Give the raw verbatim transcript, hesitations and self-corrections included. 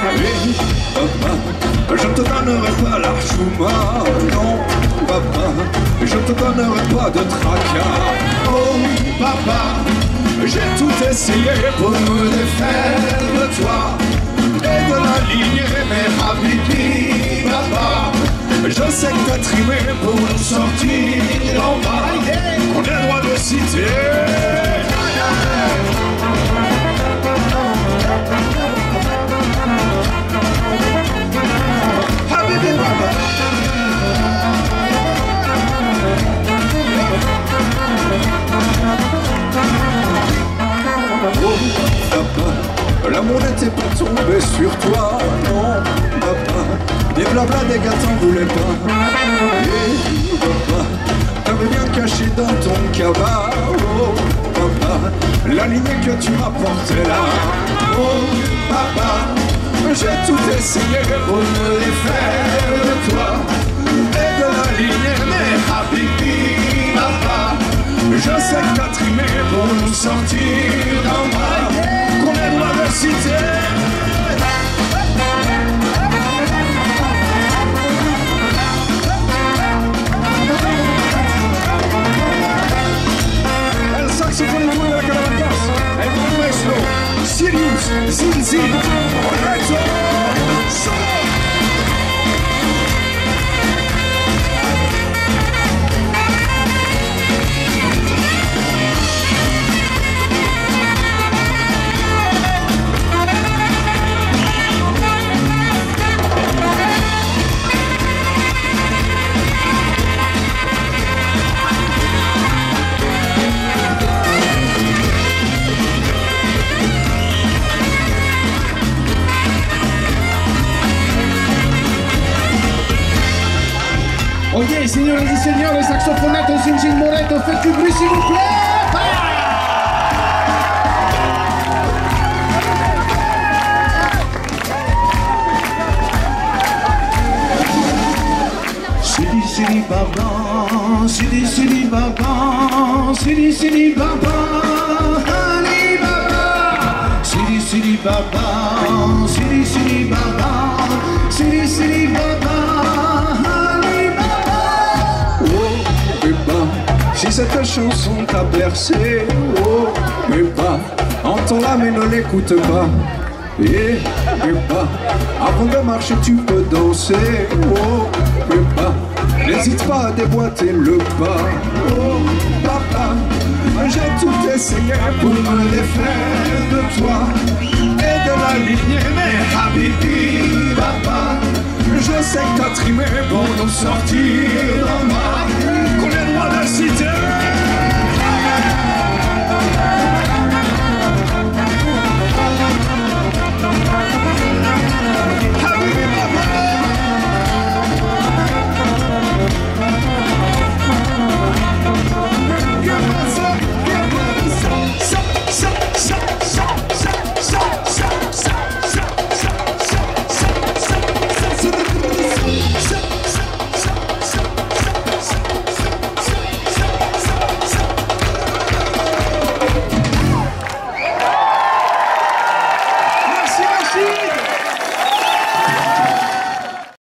Et papa, je te donnerai pas la chouma, non, papa, je te donnerai pas de tracas. Oh, papa, j'ai tout essayé pour me défaire de toi et de la ligne, mais habibi, papa, je sais que t'as trimé pour nous sortir en bas. On a le droit de citer. Habibi, papa. Oh, papa, l'amour n'était pas tombé sur toi, non, papa, des blabla, des gars t'en voulaient pas. Et papa, t'avais bien caché dans ton cabas, oh, papa, la lignée que tu m'as portée là. Oh, papa, j'ai tout essayé pour me défaire de toi et de la lignée, mais habibi, papa, je sais que t'as trimé pour nous sortir d'en bas, qu'on ait le droit de citer. El saxofonetto de la Caravacas, el maestro Sirius Zinzin, correcto, solo. Oye, señoras y señores, saxofonato Zinzin Moreto, faites du bruit s'il vous plaît. Sidi sidi baba, sidi sidi baba, sidi sidi baba, Ali baba, sidi sidi baba, sidi sidi baba, sidi sidi baba. Si cette chanson t'a bercé, oh, mais pas, entends-la mais ne l'écoute pas. Et, mais pas, avant de marcher tu peux danser, oh, mais pas, n'hésite pas à déboîter le pas. Oh, papa, j'ai tout essayé pour me défaire de toi et de la lignée, mais habibi, papa, je sais que t'as trimé pour nous sortir